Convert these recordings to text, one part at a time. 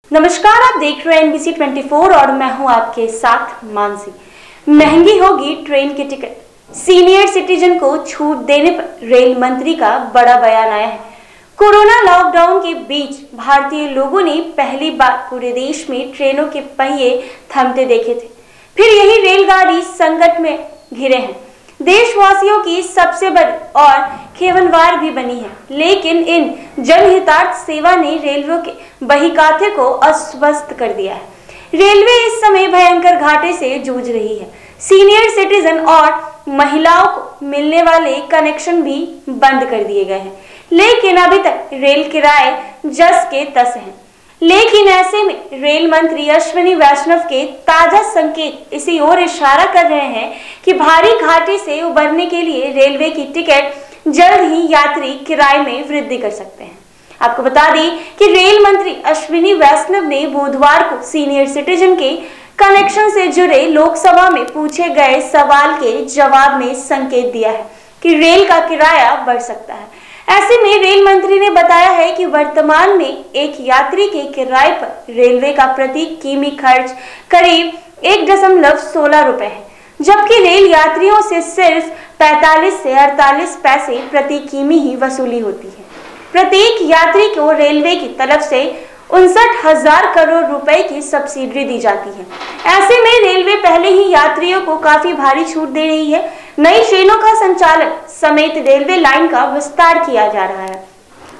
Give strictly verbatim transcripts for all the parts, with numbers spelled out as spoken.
नमस्कार, आप देख रहे हैं एनबीसी चौबीस और मैं हूं आपके साथ मानसी। महंगी होगी ट्रेन की टिकट, सीनियर सिटीजन को छूट देने पर रेल मंत्री का बड़ा बयान आया है। कोरोना लॉकडाउन के बीच भारतीय लोगों ने पहली बार पूरे देश में ट्रेनों के पहिए थमते देखे थे, फिर यही रेलगाड़ी संकट में घिरे हैं। देशवासियों की सबसे बड़ी और खेवनवार भी बनी है, लेकिन इन जनहितार्थ सेवा ने रेलवे के बहीखाते को अस्वस्थ कर दिया है। रेलवे इस समय भयंकर घाटे से जूझ रही है। सीनियर सिटीजन और महिलाओं को मिलने वाले कनेक्शन भी बंद कर दिए गए हैं, लेकिन अभी तक रेल किराए जस के तस हैं। लेकिन ऐसे में रेल मंत्री अश्विनी वैष्णव के ताजा संकेत इसी ओर इशारा कर रहे हैं कि भारी घाटे से उबरने के लिए रेलवे की टिकट जल्द ही यात्री किराए में वृद्धि कर सकते हैं। आपको बता दें कि रेल मंत्री अश्विनी वैष्णव ने बुधवार को सीनियर सिटीजन के कनेक्शन से जुड़े लोकसभा में पूछे गए सवाल के जवाब में संकेत दिया है कि रेल का किराया बढ़ सकता है। ऐसे में रेल मंत्री ने बताया है कि वर्तमान में एक यात्री के किराए पर रेलवे का प्रति किमी खर्च करीब एक दशमलव सोलह रुपए है, जबकि रेल यात्रियों से सिर्फ पैंतालीस से अड़तालीस पैसे प्रति किमी ही वसूली होती है। प्रत्येक यात्री को रेलवे की तरफ से उनसठ हजार करोड़ रुपए की सब्सिडी दी जाती है। ऐसे में रेलवे पहले ही यात्रियों को काफी भारी छूट दे रही है। नई ट्रेनों का संचालन समेत रेलवे लाइन का विस्तार किया जा रहा है।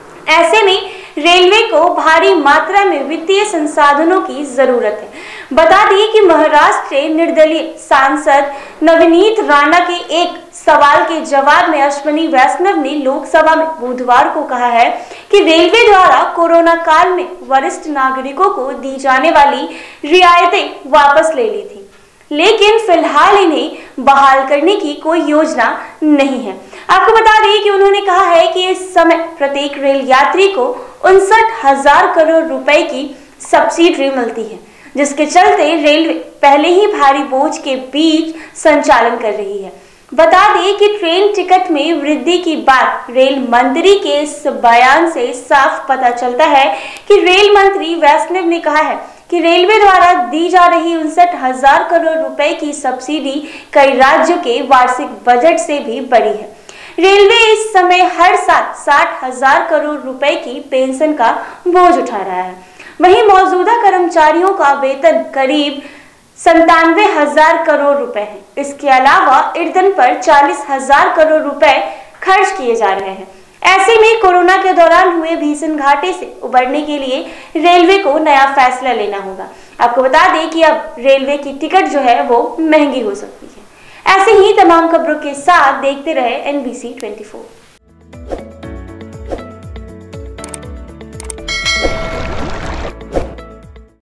ऐसे में रेलवे को भारी मात्रा में वित्तीय संसाधनों की जरूरत है। बता दें कि महाराष्ट्र के निर्दलीय सांसद नवनीत राणा के एक सवाल के जवाब में अश्विनी वैष्णव ने लोकसभा में बुधवार को कहा है कि रेलवे द्वारा कोरोना काल में वरिष्ठ नागरिकों को दी जाने वाली रियायतें वापस ले ली थी, लेकिन फिलहाल इन्हें बहाल करने की कोई योजना नहीं है। आपको बता दें कि उन्होंने कहा है कि इस समय प्रत्येक रेल यात्री को उनसठ हजार करोड़ रुपए की सब्सिडी मिलती है, जिसके चलते रेलवे पहले ही भारी बोझ के बीच संचालन कर रही है। बता दें कि ट्रेन टिकट में वृद्धि की बात रेल मंत्री के इस बयान से साफ पता चलता है कि रेल मंत्री वैष्णव ने कहा है कि रेलवे द्वारा दी जा रही उनसठ हजार करोड़ रुपए की सब्सिडी कई राज्यों के वार्षिक बजट से भी बड़ी है। रेलवे इस समय हर साल साठ हजार करोड़ रुपए की पेंशन का बोझ उठा रहा है। वहीं मौजूदा कर्मचारियों का वेतन करीब संतानवे हजार करोड़ रुपए है। इसके अलावा ईंधन पर चालीस हजार करोड़ रुपए खर्च किए जा रहे हैं। ऐसे में कोरोना के दौरान हुए भीषण घाटे से उबरने के लिए रेलवे को नया फैसला लेना होगा। आपको बता दें कि अब रेलवे की टिकट जो है वो महंगी हो सकती है। ऐसे ही तमाम खबरों के साथ देखते रहे एनबीसी चौबीस।